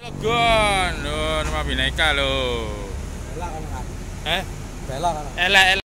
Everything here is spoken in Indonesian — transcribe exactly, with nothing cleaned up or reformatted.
Legon, lho, nama bineka lho. Belak kan? Eh? Belak kan? Elek.